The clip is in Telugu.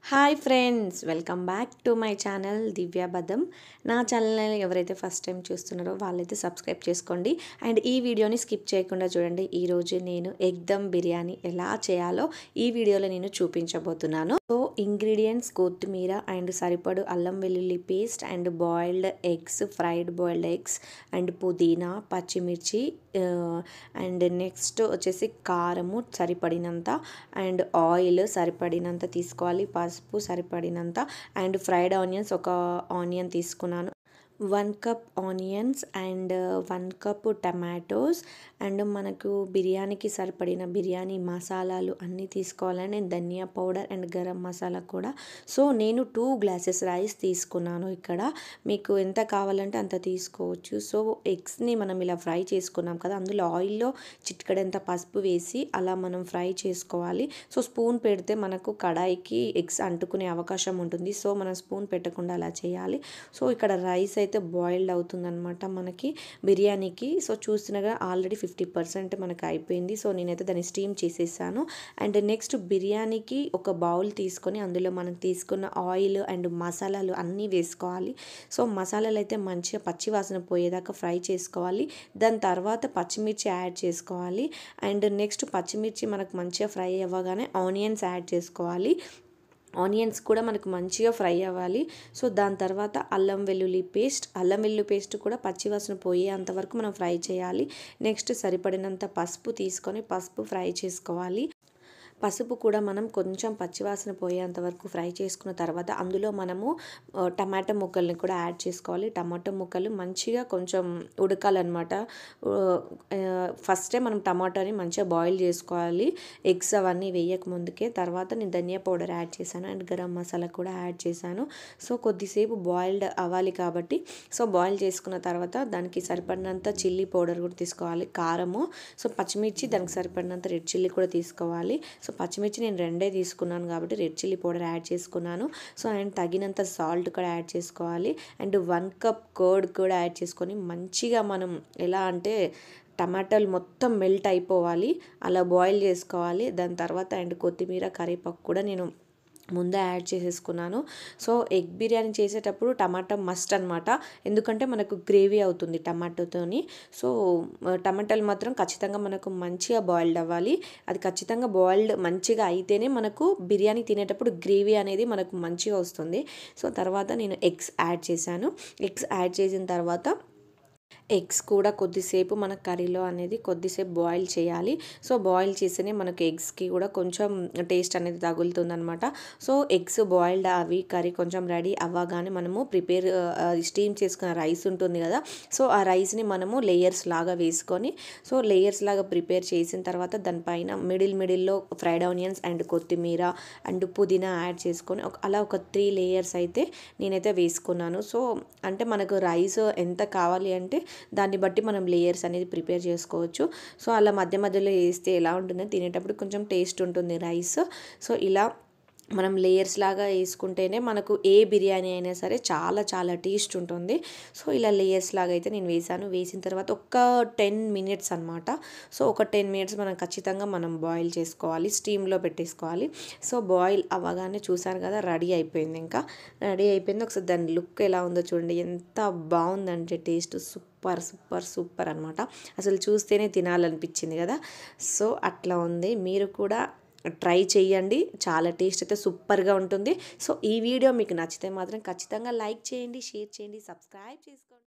Hi friends, welcome back to my channel Divya Badam. నా ఛానల్ ఎవరైతే ఫస్ట్ టైం చూస్తున్నారో వాళ్ళైతే సబ్స్క్రైబ్ చేసుకోండి అండ్ ఈ వీడియోని స్కిప్ చేయకుండా చూడండి. ఈరోజు నేను ఎగ్ దమ్ బిర్యానీ ఎలా చేయాలో ఈ వీడియోలో నేను చూపించబోతున్నాను. సో ఇంగ్రీడియంట్స్ కొత్తిమీర అండ్ సరిపడు అల్లం వెల్లుల్లి paste and boiled eggs, fried boiled eggs and పుదీనా, పచ్చిమిర్చి అండ్ నెక్స్ట్ వచ్చేసి కారము సరిపడినంత అండ్ ఆయిల్ సరిపడినంత తీసుకోవాలి, పసుపు సరిపడినంత అండ్ ఫ్రైడ్ ఆనియన్స్ ఒక ఆనియన్ తీసుకున్నాను, 1 cup onions and 1 cup tomatoes and మనకు బిర్యానీకి సరిపడిన బిర్యానీ మసాలాలు అన్నీ తీసుకోవాలని నేను ధనియా పౌడర్ అండ్ గరం మసాలా కూడా. సో నేను 2 గ్లాసెస్ రైస్ తీసుకున్నాను. ఇక్కడ మీకు ఎంత కావాలంటే అంత తీసుకోవచ్చు. సో ఎగ్స్ని మనం ఇలా ఫ్రై చేసుకున్నాం కదా, అందులో ఆయిల్లో చిటికెడంత పసుపు వేసి అలా మనం ఫ్రై చేసుకోవాలి. సో స్పూన్ పెడితే మనకు కడాయికి ఎగ్స్ అంటుకునే అవకాశం ఉంటుంది. సో మనం స్పూన్ పెట్టకుండా అలా చేయాలి. సో ఇక్కడ రైస్ అయితే బాయిల్డ్ అవుతుందన్నమాట మనకి బిర్యానీకి. సో చూస్తున్నాగా ఆల్రెడీ 50% మనకు అయిపోయింది. సో నేనైతే దాన్ని స్టీమ్ చేసేసాను. అండ్ నెక్స్ట్ బిర్యానీకి ఒక బౌల్ తీసుకొని అందులో మనం తీసుకున్న ఆయిల్ అండ్ మసాలాలు అన్నీ వేసుకోవాలి. సో మసాలాలు అయితే మంచిగా పచ్చి వాసన పోయేదాకా ఫ్రై చేసుకోవాలి. దాని తర్వాత పచ్చిమిర్చి యాడ్ చేసుకోవాలి. అండ్ నెక్స్ట్ పచ్చిమిర్చి మనకు మంచిగా ఫ్రై అవ్వగానే ఆనియన్స్ యాడ్ చేసుకోవాలి. ఆనియన్స్ కూడా మనకు మంచిగా ఫ్రై అవ్వాలి. సో దాని తర్వాత అల్లం వెల్లుల్లి పేస్ట్ కూడా పచ్చివాసన పోయేంత వరకు మనం ఫ్రై చేయాలి. నెక్స్ట్ సరిపడినంత పసుపు తీసుకొని పసుపు ఫ్రై చేసుకోవాలి. పసుపు కూడా మనం కొంచెం పచ్చివాసన పోయేంత వరకు ఫ్రై చేసుకున్న తర్వాత అందులో మనము టమాటా ముక్కల్ని కూడా యాడ్ చేసుకోవాలి. టమాటా ముక్కలు మంచిగా కొంచెం ఉడకాలన్నమాట. ఫస్టే మనం టమాటాని మంచిగా బాయిల్ చేసుకోవాలి, ఎగ్స్ అవన్నీ వేయక ముందుకే. తర్వాత నేను ధనియా పౌడర్ యాడ్ చేశాను అండ్ గరం మసాలా కూడా యాడ్ చేశాను. సో కొద్దిసేపు బాయిల్డ్ అవ్వాలి కాబట్టి సో బాయిల్ చేసుకున్న తర్వాత దానికి సరిపడినంత చిల్లీ పౌడర్ కూడా తీసుకోవాలి, కారము, సో పచ్చిమిర్చి దానికి సరిపడినంత రెడ్ చిల్లీ కూడా తీసుకోవాలి. సో పచ్చిమిర్చి నేను 2 తీసుకున్నాను కాబట్టి రెడ్ చిల్లీ పౌడర్ యాడ్ చేసుకున్నాను. సో అండ్ తగినంత సాల్ట్ కూడా యాడ్ చేసుకోవాలి. అండ్ 1 కప్ కర్డ్ కూడా యాడ్ చేసుకొని మంచిగా మనం ఎలా అంటే టమాటాలు మొత్తం మెల్ట్ అయిపోవాలి అలా బాయిల్ చేసుకోవాలి. దాని తర్వాత అండ్ కొత్తిమీర కరివేపాకు కూడా నేను ముందే యాడ్ చేసేసుకున్నాను. సో ఎగ్ బిర్యానీ చేసేటప్పుడు టమాటా మస్ట్ అనమాట, ఎందుకంటే మనకు గ్రేవీ అవుతుంది టమాటోతోని. సో టమాటాలు మాత్రం ఖచ్చితంగా మనకు మంచిగా బాయిల్డ్ అవ్వాలి. అది ఖచ్చితంగా బాయిల్డ్ మంచిగా అయితేనే మనకు బిర్యానీ తినేటప్పుడు గ్రేవీ అనేది మనకు మంచిగా వస్తుంది. సో తర్వాత నేను ఎగ్స్ యాడ్ చేశాను. ఎగ్స్ యాడ్ చేసిన తర్వాత ఎగ్స్ కూడా కొద్దిసేపు మన కర్రీలో అనేది కొద్దిసేపు బాయిల్ చేయాలి. సో బాయిల్ చేస్తేనే మనకు ఎగ్స్కి కూడా కొంచెం టేస్ట్ అనేది తగులుతుందనమాట. సో ఎగ్స్ బాయిల్డ్ అవి కర్రీ కొంచెం రెడీ అవ్వగానే మనము స్టీమ్ చేసుకున్న రైస్ ఉంటుంది కదా, సో ఆ రైస్ని మనము లేయర్స్ లాగా వేసుకొని సో లేయర్స్ లాగా ప్రిపేర్ చేసిన తర్వాత దానిపైన మిడిల్లో ఫ్రైడ్ ఆనియన్స్ అండ్ కొత్తిమీర అండ్ పుదీనా యాడ్ చేసుకొని అలా ఒక 3 లేయర్స్ అయితే నేనైతే వేసుకున్నాను. సో అంటే మనకు రైస్ ఎంత కావాలి అంటే దాన్ని బట్టి మనం లేయర్స్ అనేది ప్రిపేర్ చేసుకోవచ్చు. సో అలా మధ్య మధ్యలో వేస్తే ఎలా ఉంటుందో తినేటప్పుడు కొంచెం టేస్ట్ ఉంటుంది రైస్. సో ఇలా మనం లేయర్స్ లాగా వేసుకుంటేనే మనకు ఏ బిర్యానీ అయినా సరే చాలా చాలా టేస్ట్ ఉంటుంది. సో ఇలా లేయర్స్ లాగా అయితే నేను వేసిన తర్వాత ఒక 10 మినిట్స్ అనమాట. సో ఒక 10 మినిట్స్ మనం ఖచ్చితంగా బాయిల్ చేసుకోవాలి, స్టీమ్లో పెట్టేసుకోవాలి. సో బాయిల్ అవ్వగానే చూసారు కదా రెడీ అయిపోయింది. ఇంకా రెడీ అయిపోయింది. ఒకసారి దాని లుక్ ఎలా ఉందో చూడండి, ఎంత బాగుందంటే టేస్ట్ సూపర్ సూపర్ సూపర్ అనమాట. అసలు చూస్తేనే తినాలనిపించింది కదా. సో అట్లా ఉంది, మీరు కూడా ట్రై చేయండి, చాలా టేస్ట్ అయితే సూపర్గా ఉంటుంది. సో ఈ వీడియో మీకు నచ్చితే మాత్రం ఖచ్చితంగా లైక్ చేయండి, షేర్ చేయండి, సబ్స్క్రైబ్ చేసుకోండి.